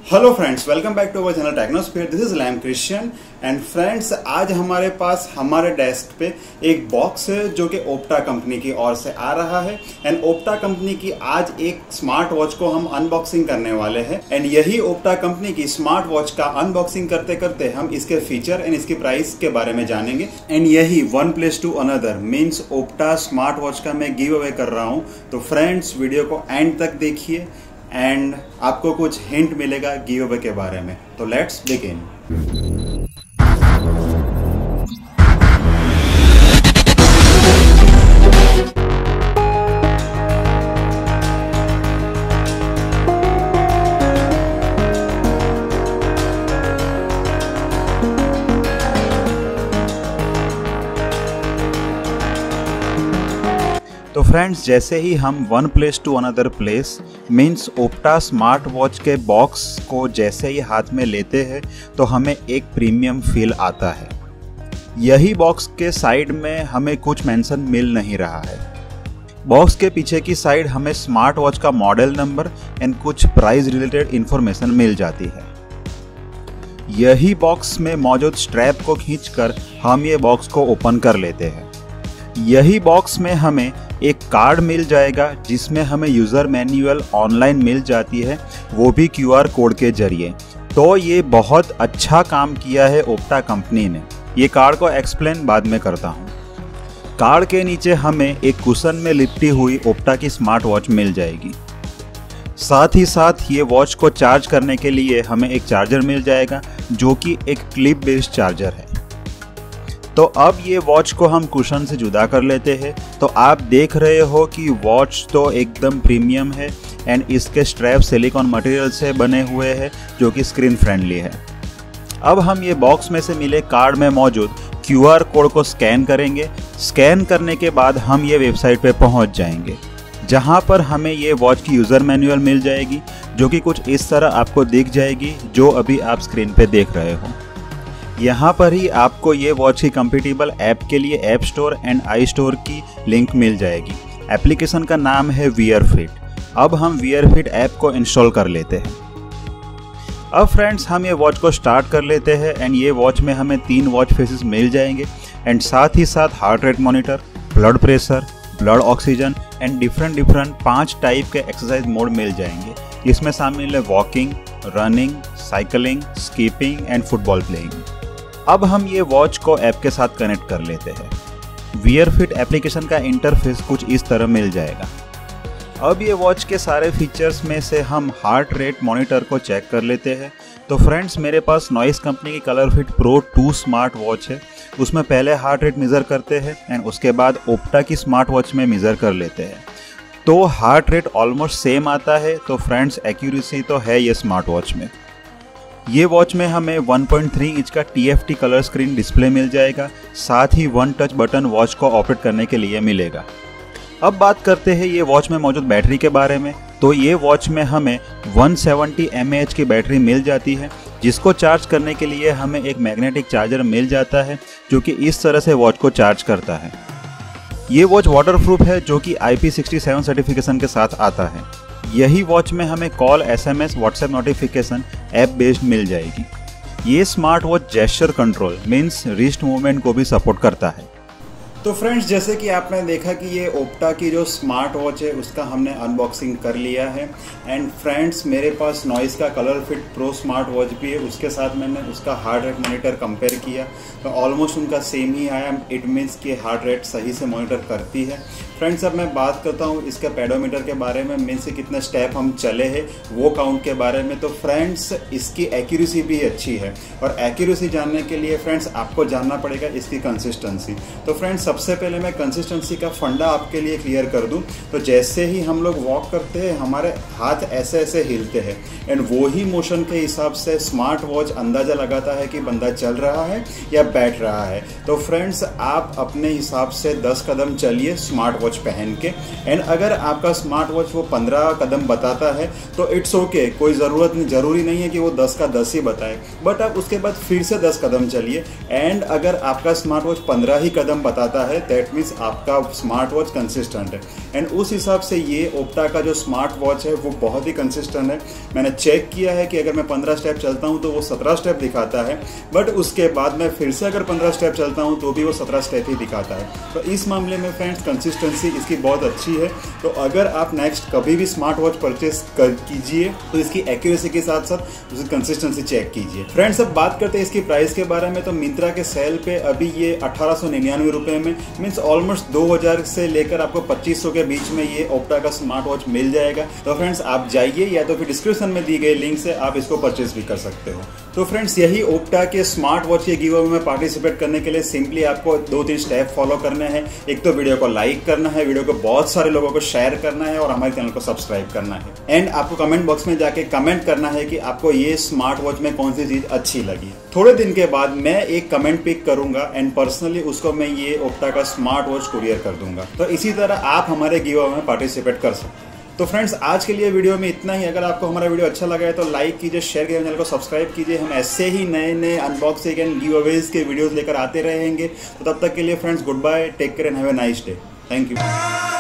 Hello friends, welcome back to our channel Technosphere. This is Lam Christian and friends, आज हमारे पास हमारे desk पे एक बॉक्स है जो कि ओप्टा कंपनी की ओर से आ रहा है। एंड ओप्टा कंपनी की आज एक स्मार्ट वॉच को हम अनबॉक्सिंग करने वाले हैं। एंड यही ओप्टा कंपनी की स्मार्ट वॉच का अनबॉक्सिंग करते करते हम इसके फीचर एंड इसकी प्राइस के बारे में जानेंगे। एंड यही one place to another means Opta smart watch का मैं गिव अवे कर रहा हूँ। तो फ्रेंड्स, वीडियो को एंड तक देखिए एंड आपको कुछ हिंट मिलेगा गिव अवे के बारे में। तो लेट्स बिगिन। तो फ्रेंड्स, जैसे ही हम one place to another place means Opta smart watch के बॉक्स को जैसे ही हाथ में लेते हैं तो हमें एक प्रीमियम फील आता है। यही बॉक्स के साइड में हमें कुछ मेंशन मिल नहीं रहा है। बॉक्स के पीछे की साइड हमें स्मार्ट वॉच का मॉडल नंबर एंड कुछ प्राइस रिलेटेड इंफॉर्मेशन मिल जाती है। यही बॉक्स में मौजूद स्ट्रैप को खींचकर हम ये बॉक्स को ओपन कर लेते हैं। यही बॉक्स में हमें एक कार्ड मिल जाएगा जिसमें हमें यूज़र मैन्युअल ऑनलाइन मिल जाती है, वो भी QR कोड के जरिए। तो ये बहुत अच्छा काम किया है ओप्टा कंपनी ने। ये कार्ड को एक्सप्लेन बाद में करता हूँ। कार्ड के नीचे हमें एक कुशन में लिपटी हुई ओप्टा की स्मार्ट वॉच मिल जाएगी। साथ ही साथ ये वॉच को चार्ज करने के लिए हमें एक चार्जर मिल जाएगा जो कि एक क्लिप बेस्ड चार्जर है। तो अब ये वॉच को हम कुशन से जुदा कर लेते हैं। तो आप देख रहे हो कि वॉच तो एकदम प्रीमियम है एंड इसके स्ट्रैप सिलिकॉन मटेरियल से बने हुए हैं जो कि स्क्रीन फ्रेंडली है। अब हम ये बॉक्स में से मिले कार्ड में मौजूद QR कोड को स्कैन करेंगे। स्कैन करने के बाद हम ये वेबसाइट पे पहुंच जाएंगे जहां पर हमें ये वॉच की यूज़र मैनुअल मिल जाएगी जो कि कुछ इस तरह आपको दिख जाएगी जो अभी आप स्क्रीन पे देख रहे हो। यहाँ पर ही आपको ये वॉच की कंपेटिबल ऐप के लिए app store and I store की लिंक मिल जाएगी। एप्लीकेशन का नाम है वियर फिट। अब हम वियर फिट ऐप को इंस्टॉल कर लेते हैं। अब फ्रेंड्स, हम ये वॉच को स्टार्ट कर लेते हैं एंड ये वॉच में हमें 3 वॉच फेसेस मिल जाएंगे एंड साथ ही साथ heart rate monitor, blood pressure, blood oxygen and different 5 type के एक्सरसाइज मोड मिल जाएंगे। इसमें शामिल है walking, running, cycling, skipping and football playing. अब हम ये वॉच को ऐप के साथ कनेक्ट कर लेते हैं। वियर फिट एप्लीकेशन का इंटरफेस कुछ इस तरह मिल जाएगा। अब ये वॉच के सारे फीचर्स में से हम हार्ट रेट मॉनिटर को चेक कर लेते हैं। तो फ्रेंड्स, मेरे पास नॉइस कंपनी की colour fit pro 2 smart watch है। उसमें पहले हार्ट रेट मेज़र करते हैं एंड उसके बाद ओप्टा की स्मार्ट वॉच में मेज़र कर लेते हैं। तो हार्ट रेट ऑलमोस्ट सेम आता है। तो फ्रेंड्स, एक्यूरेसी तो है ये स्मार्ट वॉच में। ये वॉच में हमें 1.3 इंच का TFT कलर स्क्रीन डिस्प्ले मिल जाएगा। साथ ही 1 टच बटन वॉच को ऑपरेट करने के लिए मिलेगा। अब बात करते हैं ये वॉच में मौजूद बैटरी के बारे में। तो ये वॉच में हमें 170 mAh की बैटरी मिल जाती है जिसको चार्ज करने के लिए हमें एक मैग्नेटिक चार्जर मिल जाता है जो कि इस तरह से वॉच को चार्ज करता है। ये वॉच वाटरप्रूफ है जो कि IP67 सर्टिफिकेशन के साथ आता है। यही वॉच में हमें call, SMS, WhatsApp notification app based मिल जाएगी। ये smart watch gesture control means wrist movement को भी सपोर्ट करता है। तो फ्रेंड्स, जैसे कि आपने देखा कि ये ओप्टा की जो स्मार्ट वॉच है उसका हमने अनबॉक्सिंग कर लिया है। एंड फ्रेंड्स, मेरे पास नॉइस का colour fit pro smart watch भी है। उसके साथ मैंने उसका हार्ट रेट मॉनिटर कंपेयर किया तो ऑलमोस्ट उनका सेम ही आया। इट मीन्स कि हार्ट रेट सही से मॉनिटर करती है। फ्रेंड्स, अब मैं बात करता हूँ इसके पेडोमीटर के बारे में, मीन्स से कितने स्टेप हम चले हैं वो काउंट के बारे में। तो फ्रेंड्स, इसकी एक्यूरेसी भी अच्छी है और एक्यूरेसी जानने के लिए फ्रेंड्स आपको जानना पड़ेगा इसकी कंसिस्टेंसी। तो फ्रेंड्स, सबसे पहले मैं कंसिस्टेंसी का फंडा आपके लिए क्लियर कर दूं। तो जैसे ही हम लोग वॉक करते हैं हमारे हाथ ऐसे ऐसे हिलते हैं एंड वो ही मोशन के हिसाब से स्मार्ट वॉच अंदाज़ा लगाता है कि बंदा चल रहा है या बैठ रहा है। तो फ्रेंड्स, आप अपने हिसाब से 10 कदम चलिए स्मार्ट वॉच पहन के। एंड अगर आपका स्मार्ट वॉच वो 15 कदम बताता है तो इट्स ओके, कोई ज़रूरी नहीं है कि वो 10 का 10 ही बताए, बट आप उसके बाद फिर से 10 कदम चलिए। एंड अगर आपका स्मार्ट वॉच 15 ही कदम बताता दिखाता है, दैट मीन्स आपका स्मार्ट वॉच कंसिस्टेंट है। एंड उस हिसाब से ये ओप्टा का जो स्मार्ट वॉच है वो बहुत ही कंसिस्टेंट है। मैंने चेक किया है कि अगर मैं 15 स्टेप चलता हूँ तो वो 17 स्टेप दिखाता है, बट उसके बाद मैं फिर से अगर 15 स्टेप चलता हूँ तो भी वो 17 स्टेप ही दिखाता है। तो इस मामले में फ्रेंड्स कंसिस्टेंसी इसकी बहुत अच्छी है। तो अगर आप नेक्स्ट कभी भी स्मार्ट वॉच परचेस कीजिए तो इसकी एक्यूरेसी के साथ साथ उसकी कंसिस्टेंसी चेक कीजिए। फ्रेंड्स अब बात करते हैं इसकी प्राइस के बारे में। तो मिंत्रा के सेल पे अभी ये 1899 रुपये में, मीन्स ऑलमोस्ट 2000 से लेकर आपको 2500 के बीच में ये ओप्टा का स्मार्ट वॉच मिल जाएगा। तो फ्रेंड्स आप जाइए या तो फिर डिस्क्रिप्शन में दी गई लिंक से आप इसको परचेस भी कर सकते हो। तो फ्रेंड्स यही ओप्टा के स्मार्ट वॉच के गिव अवे में पार्टिसिपेट करने के लिए सिंपली आपको 2-3 स्टेप फॉलो करने हैं। एक तो वीडियो को लाइक करना है, वीडियो को बहुत सारे लोगों को शेयर करना है और हमारे चैनल को सब्सक्राइब करना है। एंड आपको कमेंट बॉक्स में जाके कमेंट करना है कि आपको ये स्मार्ट वॉच में कौन सी चीज अच्छी लगी। थोड़े दिन के बाद मैं एक कमेंट पिक करूंगा एंड पर्सनली उसको मैं ये ओप्टा का स्मार्ट वॉच कुरियर कर दूंगा। तो इसी तरह आप हमारे गिव अवे में पार्टिसिपेट कर सकते हैं। तो फ्रेंड्स आज के लिए वीडियो में इतना ही। अगर आपको हमारा वीडियो अच्छा लगा है तो लाइक कीजिए, शेयर कीजिए, चैनल को सब्सक्राइब कीजिए। हम ऐसे ही नए नए अनबॉक्सिंग एंड गिव अवेज के वीडियोस लेकर आते रहेंगे। तो तब तक के लिए friends goodbye, take care and have a nice day. Thank you.